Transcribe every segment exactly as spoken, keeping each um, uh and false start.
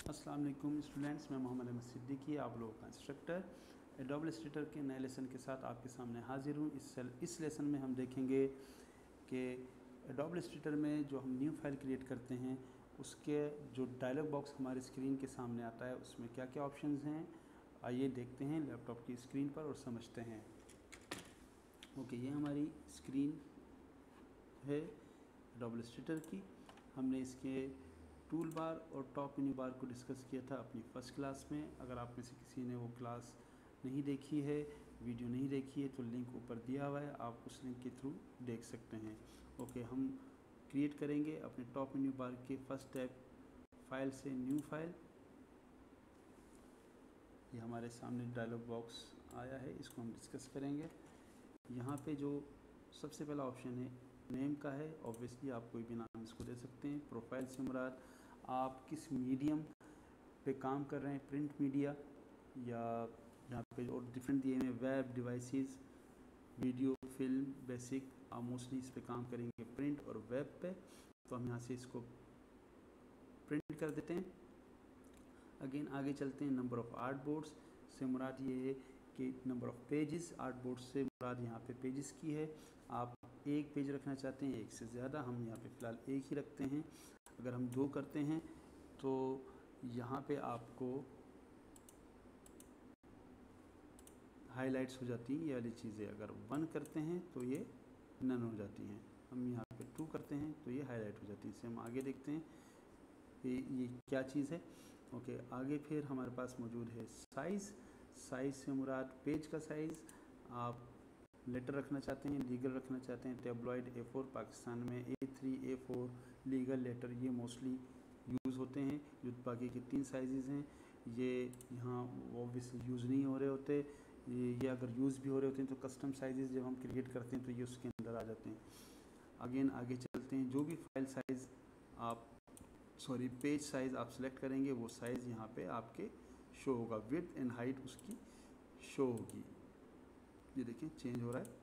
अस्सलाम वालेकुम स्टूडेंट्स, मैं मोहम्मद अहमद सिद्दीकी, आप लोगों का इंस्ट्रक्टर एडोब इलस्ट्रेटर के नए लेसन के साथ आपके सामने हाजिर हूँ। इस इस लेसन में हम देखेंगे कि एडोब इलस्ट्रेटर में जो हम न्यू फाइल क्रिएट करते हैं उसके जो डायलॉग बॉक्स हमारे स्क्रीन के सामने आता है उसमें क्या क्या ऑप्शंस हैं, आइए देखते हैं लैपटॉप की स्क्रीन पर और समझते हैं। ओके, ये हमारी स्क्रीन है एडोब इलस्ट्रेटर की। हमने इसके टूल बार और टॉप मेन्यू बार को डिस्कस किया था अपनी फ़र्स्ट क्लास में। अगर आप में से किसी ने वो क्लास नहीं देखी है, वीडियो नहीं देखी है, तो लिंक ऊपर दिया हुआ है, आप उस लिंक के थ्रू देख सकते हैं। ओके, हम क्रिएट करेंगे अपने टॉप मेन्यू बार के फर्स्ट टैब फाइल से न्यू फाइल। ये हमारे सामने डायलॉग बॉक्स आया है, इसको हम डिस्कस करेंगे। यहाँ पे जो सबसे पहला ऑप्शन है नेम का है। ऑब्वियसली आप कोई भी नाम इसको दे सकते हैं। प्रोफाइल से मुराद आप किस मीडियम पे काम कर रहे हैं, प्रिंट मीडिया या यहाँ पे और डिफरेंट दिए हैं, web devices, video, film, basic. आप मोस्टली इस पे काम करेंगे प्रिंट और वेब पे, तो हम यहाँ से इसको प्रिंट कर देते हैं। अगेन आगे चलते हैं। नंबर ऑफ़ आर्ट बोर्ड्स से मुराद ये है कि number of pages, artboard से मुराद यहाँ पे पेजेस की है। आप एक पेज रखना चाहते हैं, एक से ज़्यादा, हम यहाँ पे फ़िलहाल एक ही रखते हैं। अगर हम दो करते हैं तो यहाँ पे आपको हाइलाइट्स हो जाती हैं ये वाली चीज़ें। अगर वन करते हैं तो ये नन हो जाती हैं। हम यहाँ पे टू करते हैं तो ये हाईलाइट हो जाती है। इसे हम आगे देखते हैं ये ये क्या चीज़ है। ओके, आगे फिर हमारे पास मौजूद है साइज़। साइज़ से मुराद पेज का साइज़। आप लेटर रखना चाहते हैं, लीगल रखना चाहते हैं, टेबलॉइड, ए फोर, पाकिस्तान में A three, A four, legal letter, ये मोस्टली यूज़ होते हैं। जो बाकी के तीन साइज़ हैं ये यहाँ ऑब्वियसली यूज़ नहीं हो रहे होते। ये ये अगर यूज़ भी हो रहे होते हैं तो कस्टम साइज़ जब हम क्रिएट करते हैं तो ये उसके अंदर आ जाते हैं। अगेन आगे चलते हैं। जो भी फाइल साइज़ आप सॉरी पेज साइज़ आप सेलेक्ट करेंगे वो साइज़ यहाँ पे आपके शो होगा। विड्थ एंड हाइट उसकी शो होगी। ये देखिए चेंज हो रहा है।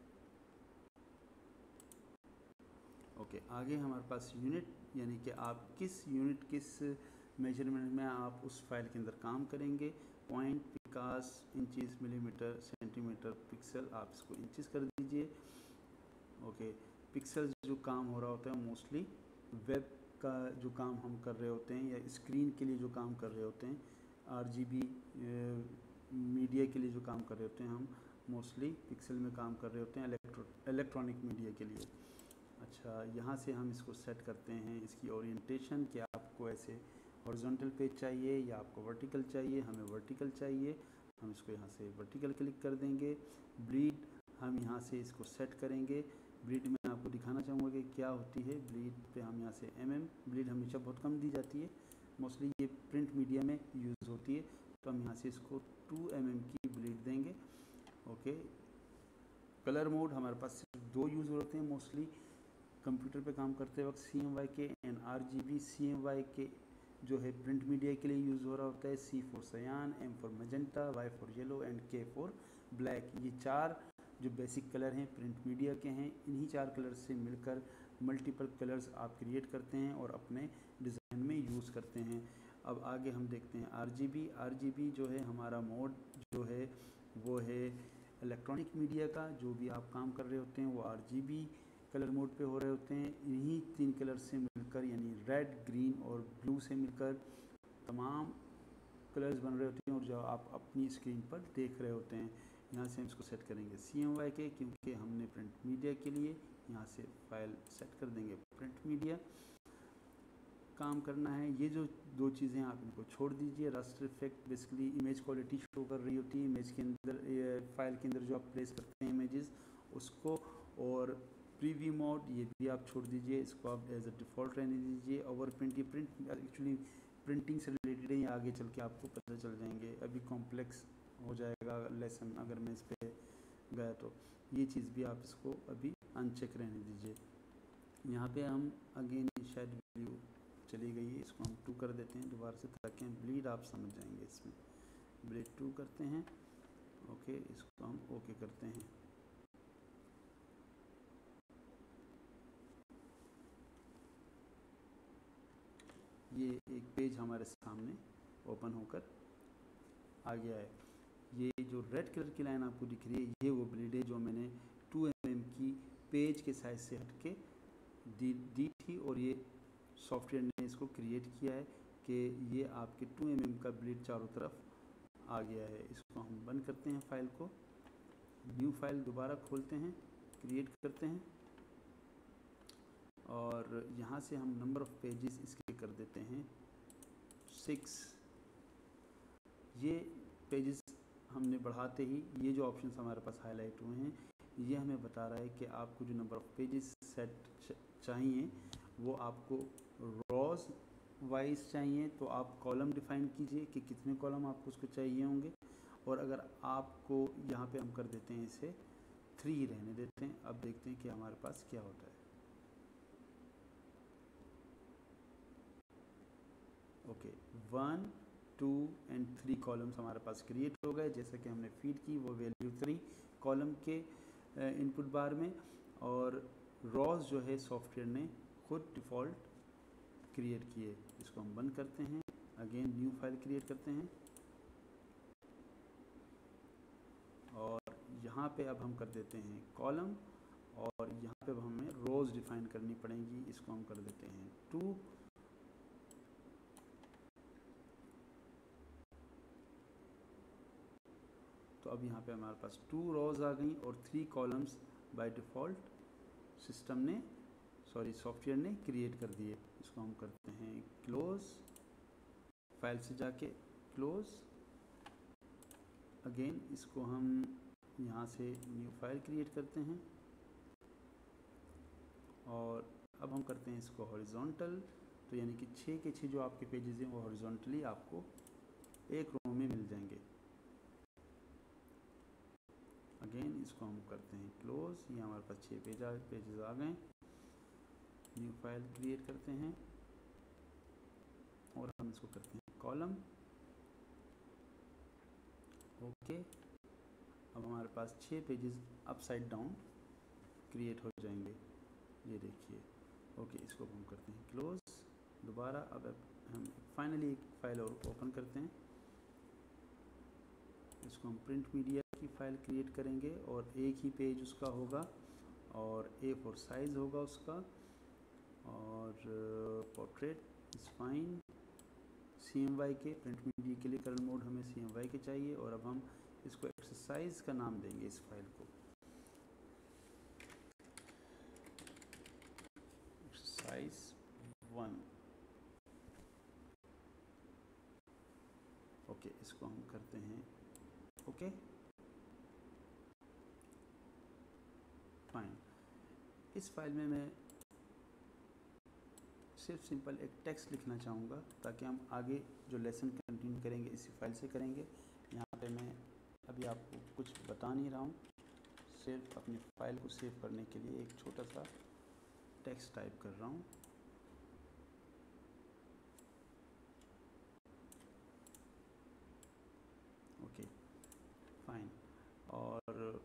ओके, आगे हमारे पास यूनिट, यानी कि आप किस यूनिट, किस मेजरमेंट में आप उस फाइल के अंदर काम करेंगे। पॉइंट, पिकास, इंचेस, मिलीमीटर, सेंटीमीटर, पिक्सल, आप इसको इंचेस कर दीजिए। ओके, पिक्सल जो काम हो रहा होता है मोस्टली वेब का जो काम हम कर रहे होते हैं या स्क्रीन के लिए जो काम कर रहे होते हैं, आरजीबी मीडिया के लिए जो काम कर रहे होते हैं, हम मोस्टली पिक्सल में काम कर रहे होते हैं इलेक्ट्रो इलेक्ट्रॉनिक मीडिया के लिए। अच्छा, यहाँ से हम इसको सेट करते हैं इसकी ओरिएंटेशन, कि आपको ऐसे हॉरिजॉन्टल पेज चाहिए या आपको वर्टिकल चाहिए। हमें वर्टिकल चाहिए, हम इसको यहाँ से वर्टिकल क्लिक कर देंगे। ब्लीड हम यहाँ से इसको सेट करेंगे। ब्लीड में आपको दिखाना चाहूँगा कि क्या होती है। ब्लीड पे हम यहाँ से एम एम, ब्लीड हमेशा बहुत कम दी जाती है, मोस्टली ये प्रिंट मीडिया में यूज़ होती है, तो हम यहाँ से इसको टू एम एम की ब्लीड देंगे। ओके, कलर मोड हमारे पास सिर्फ दो यूज़ होते हैं मोस्टली कंप्यूटर पे काम करते वक्त, C M Y K and R G B. C M Y K जो है प्रिंट मीडिया के लिए यूज़ हो रहा होता है, C for cyan, M for magenta, Y for yellow and K for black. ये चार जो बेसिक कलर हैं प्रिंट मीडिया के हैं। इन्हीं चार कलर से मिलकर मल्टीपल कलर्स आप क्रिएट करते हैं और अपने डिज़ाइन में यूज़ करते हैं। अब आगे हम देखते हैं R G B. R G B जो है हमारा मोड जो है वो है इलेक्ट्रॉनिक मीडिया का। जो भी आप काम कर रहे होते हैं वो R G B colour mode पे हो रहे होते हैं। इन्हीं तीन कलर से मिलकर, यानी रेड, ग्रीन और ब्लू से मिलकर तमाम कलर्स बन रहे होते हैं और जो आप अपनी स्क्रीन पर देख रहे होते हैं। यहाँ से हम इसको सेट करेंगे सी एम वाई के, क्योंकि हमने प्रिंट मीडिया के लिए यहाँ से फाइल सेट कर देंगे प्रिंट मीडिया काम करना है। ये जो दो चीज़ें आप इनको छोड़ दीजिए। Raster effect basically image quality show कर रही होती है इमेज के अंदर, फाइल के अंदर जो आप प्लेस करते हैं इमेजेस उसको। और प्रीव्यू मोड ये भी आप छोड़ दीजिए, इसको आप एज अ डिफ़ॉल्ट रहने दीजिए। ओवर प्रिंट, ये प्रिंट एक्चुअली प्रिंटिंग से रिलेटेड है, आगे चल के आपको पता चल जाएंगे। अभी कॉम्प्लेक्स हो जाएगा लेसन अगर मैं इस पर गया तो। ये चीज़ भी आप इसको अभी अनचेक रहने दीजिए। यहाँ पे हम अगेन शायद व्यू चली गई है, इसको हम टू कर देते हैं दोबारा से, ताकि हम ब्लीड आप समझ जाएंगे। इसमें ब्लीड टू करते हैं। ओके, इसको हम ओके करते हैं। ये एक पेज हमारे सामने ओपन होकर आ गया है। ये जो रेड कलर की लाइन आपको दिख रही है ये वो ब्लेड है जो मैंने टू एम एम की पेज के साइज से हट के दी दी थी और ये सॉफ्टवेयर ने इसको क्रिएट किया है कि ये आपके टू एम एम का ब्लेड चारों तरफ आ गया है। इसको हम बंद करते हैं फाइल को, न्यू फाइल दोबारा खोलते हैं, क्रिएट करते हैं और यहाँ से हम नंबर ऑफ़ पेजेस इसके कर देते हैं सिक्स। ये पेजेस हमने बढ़ाते ही ये जो ऑप्शंस हमारे पास हाईलाइट हुए हैं ये हमें बता रहा है कि आपको जो नंबर ऑफ़ पेजेस सेट चाहिए वो आपको रॉज वाइज चाहिए तो आप कॉलम डिफाइन कीजिए कि कितने कॉलम आपको उसको चाहिए होंगे। और अगर आपको यहाँ पे हम कर देते हैं इसे थ्री रहने देते हैं। अब देखते हैं कि हमारे पास क्या होता है। Okay, one two and three columns हमारे पास क्रिएट हो गए जैसा कि हमने फीड की वो वैल्यू थ्री कॉलम के इनपुट बार में। और रॉज जो है सॉफ्टवेयर ने खुद डिफ़ॉल्ट क्रिएट किए। इसको हम बंद करते हैं, अगेन न्यू फाइल क्रिएट करते हैं और यहाँ पे अब हम कर देते हैं कॉलम और यहाँ पे अब हमें रोज़ डिफाइन करनी पड़ेंगी। इसको हम कर देते हैं टू। तो अब यहाँ पे हमारे पास टू रोज़ आ गई और three columns by default system ने सॉरी सॉफ्टवेयर ने क्रिएट कर दिए। इसको हम करते हैं क्लोज, फाइल से जाके क्लोज, अगेन इसको हम यहाँ से न्यू फाइल क्रिएट करते हैं और अब हम करते हैं इसको हॉरिजॉन्टल। तो यानी कि छः के छः जो आपके पेजेस हैं वो हॉरिजॉन्टली आपको एक रो में मिल जाएंगे। अगेन इसको हम करते हैं क्लोज, ये हमारे पास छः पेज आ पेजेस आ गए। न्यू फाइल क्रिएट करते हैं और हम इसको करते हैं कॉलम। ओके, अब हमारे पास छः पेजेस अपसाइड डाउन क्रिएट हो जाएंगे, ये देखिए। ओके, इसको हम करते हैं क्लोज दोबारा। अब हम फाइनली एक फाइल और ओपन करते हैं। इसको हम प्रिंट मीडिया की फ़ाइल क्रिएट करेंगे और एक ही पेज उसका होगा और ए फोर साइज़ होगा उसका और portrait is fine. C M Y K print media के लिए करंट मोड हमें सी एम वाई के चाहिए और अब हम इसको एक्सरसाइज का नाम देंगे इस फाइल को, एक्सरसाइज वन। ओके, इसको हम करते हैं ओके फाइन। इस फाइल में मैं सिर्फ सिंपल एक टेक्स्ट लिखना चाहूँगा ताकि हम आगे जो लेसन कंटिन्यू करेंगे इसी फाइल से करेंगे। यहाँ पे मैं अभी आपको कुछ बता नहीं रहा हूँ, सिर्फ अपनी फाइल को सेव करने के लिए एक छोटा सा टेक्स्ट टाइप कर रहा हूँ। ओके फाइन, और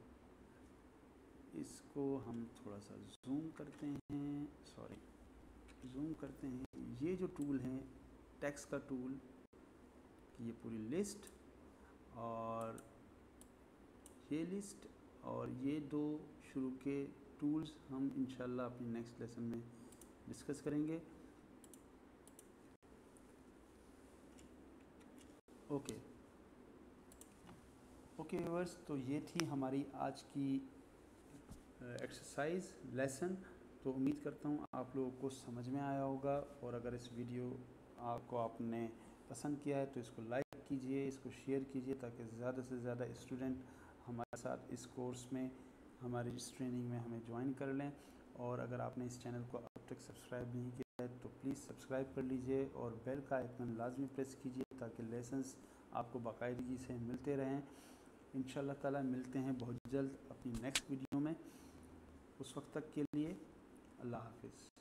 इसको हम थोड़ा सा जूम करते हैं, सॉरी जूम करते हैं। ये जो टूल है टेक्स्ट का टूल कि ये पूरी लिस्ट और ये लिस्ट और ये दो शुरू के टूल्स हम इंशाल्लाह अपने नेक्स्ट लेसन में डिस्कस करेंगे। ओके ओके व्यूअर्स, तो ये थी हमारी आज की एक्सरसाइज लेसन। तो उम्मीद करता हूँ आप लोगों को समझ में आया होगा और अगर इस वीडियो आपको आपने पसंद किया है तो इसको लाइक कीजिए, इसको शेयर कीजिए ताकि ज़्यादा से ज़्यादा स्टूडेंट हमारे साथ इस कोर्स में हमारी इस ट्रेनिंग में हमें ज्वाइन कर लें। और अगर आपने इस चैनल को अब तक सब्सक्राइब नहीं किया है तो प्लीज़ सब्सक्राइब कर लीजिए और बेल का आइकन लाजमी प्रेस कीजिए ताकि लेसन्स आपको बाकायदगी से मिलते रहें। इंशाल्लाह ताला मिलते हैं बहुत जल्द अपनी नेक्स्ट वीडियो में। उस वक्त तक के लिए अल्लाह हाफिज़।